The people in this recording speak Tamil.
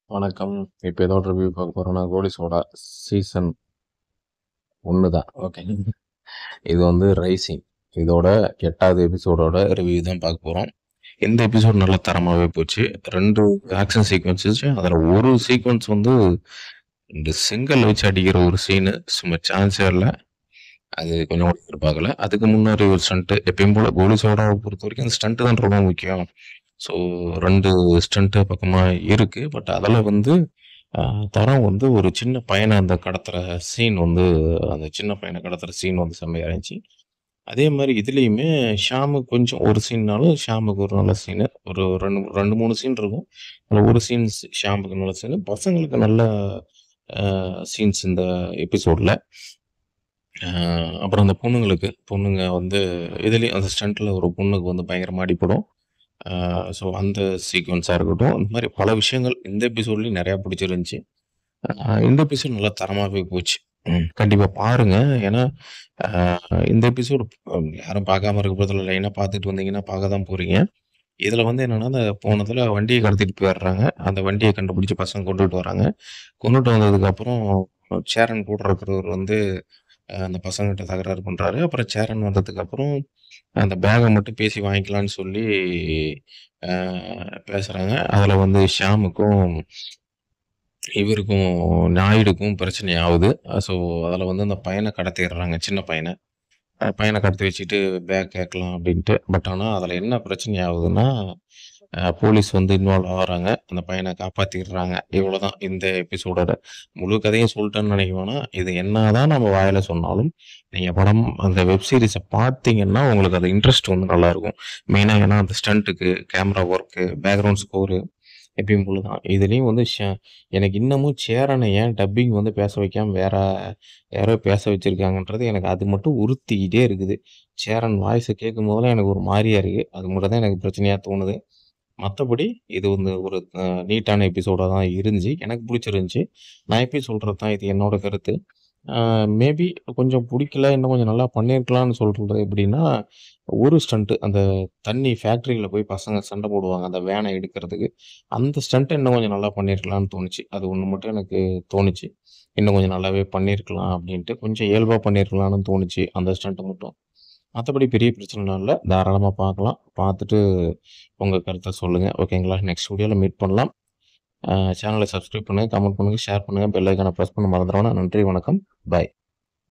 வணக்கம். இப்போ ஏதோ ஒரு ரிவ்யூ பார்க்க போறோம்னா, கோலி சோடா சீசன் 1 தான். ஓகே. இது வந்து ரைசிங். இதோட 8வது எபிசோடோட ரிவ்யூ தான் பார்க்க போறோம். இந்த எபிசோட் நல்ல தரமாவே போச்சு. 2 ஆக்ஷன் சீக்வென்ஸஸ். அதுல ஒரு சீக்வென்ஸ் வந்து இந்த செங்கல் வச்சு அடிக்கிற ஒரு சீனு சும்மா சான்ஸே இல்ல. அது கொஞ்சம் கூட எதிர்பார்க்கல. அதுக்கு முன்னாடி ஒரு ஸ்டண்ட் எப்பயும் போல கோலி சோடாவை பொறுத்தவரைக்கும் அந்த ஸ்டண்ட் தான் ரொம்ப முக்கியம். ஸோ 2 ஸ்டண்ட் பக்கமா இருக்கு. பட் அதில் வந்து தரம் வந்து ஒரு சின்ன பையனை அந்த கடத்துற சீன் வந்து அந்த சின்ன பையனை கடத்துற சீன் வந்து செம்மையா இருந்துச்சு. அதே மாதிரி இதுலேயுமே ஷாமுக்கு கொஞ்சம் ஒரு சீன்னாலும் ஷாமுக்கு ஒரு நல்ல சீனு ஒரு ரெண்டு மூணு சீன் இருக்கும். அதில் ஒரு சீன்ஸ் ஷாமுக்கு நல்ல சீனு, பசங்களுக்கு நல்ல சீன்ஸ் இந்த எபிசோடில். அப்புறம் அந்த பொண்ணுங்க வந்து இதுலேயும் அந்த ஸ்டண்ட்டில் ஒரு பொண்ணுக்கு வந்து பயங்கரமாக அடிப்படும். ஸோ அந்த சீக்வென்ஸாக இருக்கட்டும், இந்த மாதிரி பல விஷயங்கள் இந்த எபிசோட்லேயும் நிறையா பிடிச்சிருந்துச்சி. இந்த எபிசோட் நல்லா தரமாகவே போச்சு. கண்டிப்பாக பாருங்க. ஏன்னா இந்த எபிசோடு யாரும் பார்க்காம இருக்க போகிறதில்ல. லைனாக பார்த்துட்டு வந்தீங்கன்னா பார்க்க தான் போகிறீங்க. இதில் வந்து என்னென்னா, அந்த போனதில் வண்டியை கடத்திட்டு போயிடுறாங்க. அந்த வண்டியை கண்டுபிடிச்சி பசங்க கொண்டுட்டு வராங்க. கொண்டுட்டு வந்ததுக்கப்புறம் சேரன் கூட இருக்கிறவர் வந்து அந்த பசங்ககிட்ட தகராறு பண்ணுறாரு. அப்புறம் சேரன் வந்ததுக்கப்புறம் அந்த பேகை மட்டும் பேசி வாங்கிக்கலான்னு சொல்லி பேசுகிறாங்க. அதில் வந்து ஷாமுக்கும் இவருக்கும் நாயுடுக்கும் பிரச்சனை ஆகுது. ஸோ அதில் வந்து அந்த பையனை கடத்திடுறாங்க, சின்ன பையனை. பையனை கடத்தி வச்சுட்டு பேக் கேட்கலாம் அப்படின்ட்டு. பட் ஆனால் அதில் என்ன பிரச்சனை ஆகுதுன்னா, போலீஸ் வந்து இன்வால்வ் ஆகுறாங்க. அந்த பையனை காப்பாற்றிடுறாங்க. இவ்வளோதான் இந்த எபிசோடோட முழு கதையும் சொல்லிட்டேன்னு நினைக்க வேணாம். இது என்னதான் நம்ம வாயில சொன்னாலும் நீங்கள் படம் அந்த வெப் சீரிஸை பார்த்தீங்கன்னா உங்களுக்கு அது இன்ட்ரெஸ்ட் வந்து நல்லாயிருக்கும். மெயினாக ஏன்னா அந்த ஸ்டண்ட்டுக்கு, கேமரா ஒர்க்கு, பேக்ரவுண்ட் ஸ்கோரு எப்பயும் போல தான். இதுலேயும் வந்து எனக்கு இன்னமும் சேரனை ஏன் டப்பிங் வந்து பேச வைக்காம வேற யாரோ பேச வச்சிருக்காங்கன்றது எனக்கு அது மட்டும் உறுத்திக்கிட்டே இருக்குது. சேரன் வாய்ஸை கேட்கும் போதெல்லாம் எனக்கு ஒரு மாதிரியா இருக்குது. அது மட்டும் தான் எனக்கு பிரச்சனையாக தோணுது. மற்றபடி இது வந்து ஒரு நீட்டான எபிசோடாக தான் இருந்துச்சு. எனக்கு பிடிச்சிருந்துச்சி. நான் எப்பயும் சொல்கிறது தான், இது என்னோட கருத்து. மேபி கொஞ்சம் பிடிக்கல, இன்னும் கொஞ்சம் நல்லா பண்ணியிருக்கலாம்னு சொல்கிறது எப்படின்னா, ஒரு ஸ்டண்ட்டு அந்த தண்ணி ஃபேக்ட்ரியில் போய் பசங்க சண்டை போடுவாங்க அந்த வேனை எடுக்கிறதுக்கு. அந்த ஸ்டண்ட்டை இன்னும் கொஞ்சம் நல்லா பண்ணியிருக்கலாம்னு தோணுச்சு. அது ஒன்று மட்டும் எனக்கு தோணுச்சு. இன்னும் கொஞ்சம் நல்லாவே பண்ணியிருக்கலாம் அப்படின்ட்டு. கொஞ்சம் இயல்பாக பண்ணியிருக்கலாம்னு தோணுச்சு அந்த ஸ்டண்ட்டு மட்டும். மற்றபடி பெரிய பிரச்சனைலாம் இல்லை. தாராளமாக பார்க்கலாம். பார்த்துட்டு உங்கள் கருத்தை சொல்லுங்கள். ஓகேங்களா? நெக்ஸ்ட் வீடியோவில் மீட் பண்ணலாம். சேனலை சப்ஸ்கிரைப் பண்ணுங்கள், கமெண்ட் பண்ணுங்கள், ஷேர் பண்ணுங்கள், பெல் ஐக்கானை ப்ரெஸ் பண்ண மறந்துடாம. நன்றி, வணக்கம், பாய்.